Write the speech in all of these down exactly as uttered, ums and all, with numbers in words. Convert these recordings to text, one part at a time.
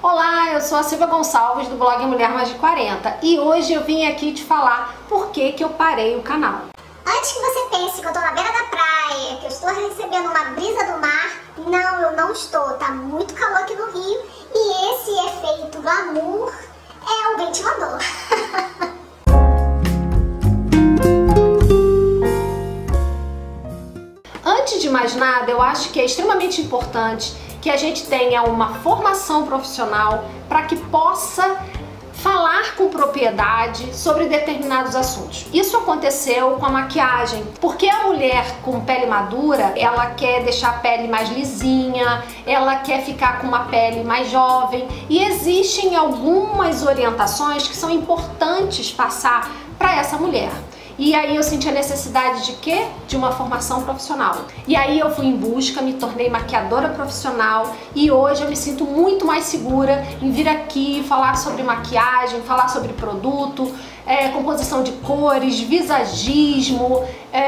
Olá, eu sou a Silvia Gonçalves do blog Mulher Mais de quarenta e hoje eu vim aqui te falar por que que eu parei o canal. Antes que você pense que eu tô na beira da praia, que eu estou recebendo uma brisa do mar, não, eu não estou. Tá muito calor aqui no Rio e esse efeito glamour é o ventilador. Antes de mais nada, eu acho que é extremamente importante que a gente tenha uma formação profissional para que possa falar com propriedade sobre determinados assuntos. Isso aconteceu com a maquiagem, porque a mulher com pele madura, ela quer deixar a pele mais lisinha, ela quer ficar com uma pele mais jovem e existem algumas orientações que são importantes passar para essa mulher. E aí eu senti a necessidade de quê? De uma formação profissional. E aí eu fui em busca, me tornei maquiadora profissional e hoje eu me sinto muito mais segura em vir aqui falar sobre maquiagem, falar sobre produto, é, composição de cores, visagismo,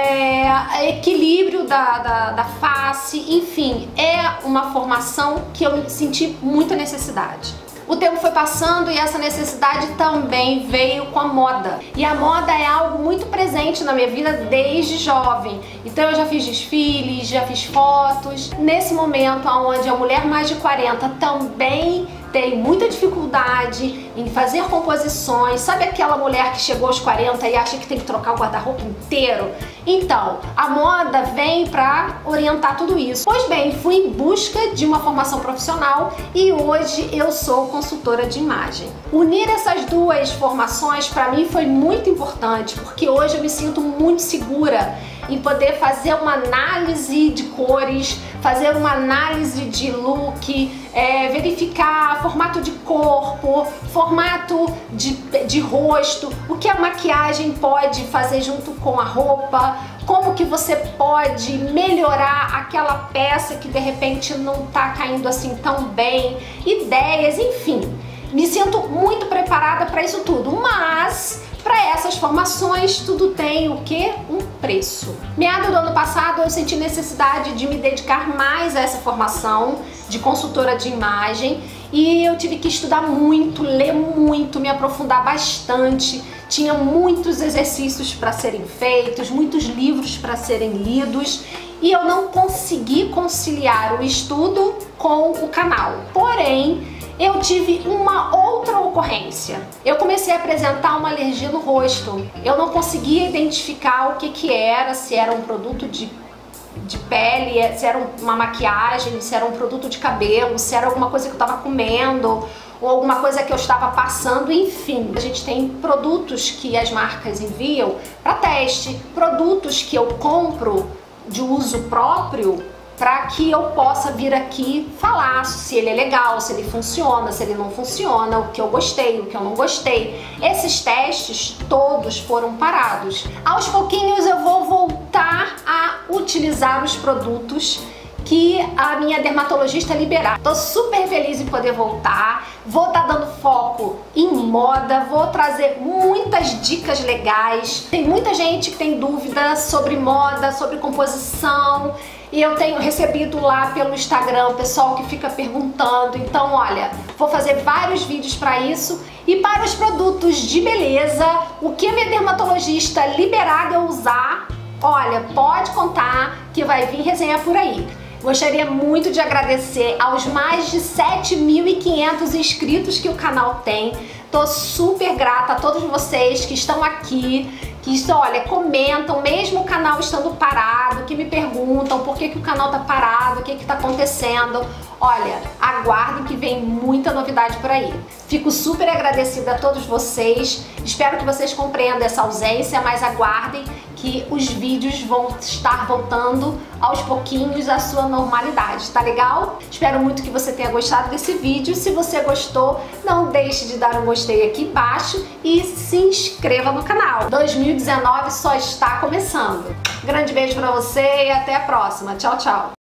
é, equilíbrio da, da, da face, enfim, é uma formação que eu senti muita necessidade. O tempo foi passando e essa necessidade também veio com a moda. E a moda é algo muito presente na minha vida desde jovem. Então eu já fiz desfiles, já fiz fotos. Nesse momento onde a mulher mais de quarenta também tem muita dificuldade em fazer composições, sabe aquela mulher que chegou aos quarenta e acha que tem que trocar o guarda-roupa inteiro? Então, a moda vem para orientar tudo isso. Pois bem, fui em busca de uma formação profissional e hoje eu sou consultora de imagem. Unir essas duas formações para mim foi muito importante, porque hoje eu me sinto muito segura em poder fazer uma análise de cores, fazer uma análise de look, é, verificar formato de corpo, formato de, de rosto, o que a maquiagem pode fazer junto com a roupa, como que você pode melhorar aquela peça que de repente não tá caindo assim tão bem, ideias, enfim. Me sinto muito preparada para isso tudo, mas para essas formações tudo tem o que? Um preço. Meado do ano passado eu senti necessidade de me dedicar mais a essa formação de consultora de imagem e eu tive que estudar muito, ler muito, me aprofundar bastante. Tinha muitos exercícios para serem feitos, muitos livros para serem lidos e eu não consegui conciliar o estudo com o canal. Porém, eu tive uma outra ocorrência. Eu comecei a apresentar uma alergia no rosto. Eu não conseguia identificar o que que era, se era um produto de, de pele, se era uma maquiagem, se era um produto de cabelo, se era alguma coisa que eu estava comendo ou alguma coisa que eu estava passando, enfim. A gente tem produtos que as marcas enviam para teste, produtos que eu compro de uso próprio para que eu possa vir aqui falar se ele é legal, se ele funciona, se ele não funciona, o que eu gostei, o que eu não gostei. Esses testes todos foram parados. Aos pouquinhos eu vou voltar a utilizar os produtos que a minha dermatologista liberar. Tô super feliz em poder voltar, vou estar dando foco em moda, vou trazer muitas dicas legais. Tem muita gente que tem dúvidas sobre moda, sobre composição, e eu tenho recebido lá pelo Instagram o pessoal que fica perguntando. Então, olha, vou fazer vários vídeos para isso. E para os produtos de beleza, o que a minha dermatologista liberar de eu usar, olha, pode contar que vai vir resenha por aí. Gostaria muito de agradecer aos mais de sete mil e quinhentos inscritos que o canal tem. Tô super grata a todos vocês que estão aqui, que estão, olha, comentam, mesmo o canal estando parado, que me perguntam por que que o canal tá parado, o que que tá acontecendo. Olha, aguardem que vem muita novidade por aí. Fico super agradecida a todos vocês, espero que vocês compreendam essa ausência, mas aguardem que os vídeos vão estar voltando aos pouquinhos à sua normalidade, tá legal? Espero muito que você tenha gostado desse vídeo. Se você gostou, não deixe de dar um gostei aqui embaixo e se inscreva no canal. dois mil e dezenove só está começando. Grande beijo pra você e até a próxima. Tchau, tchau!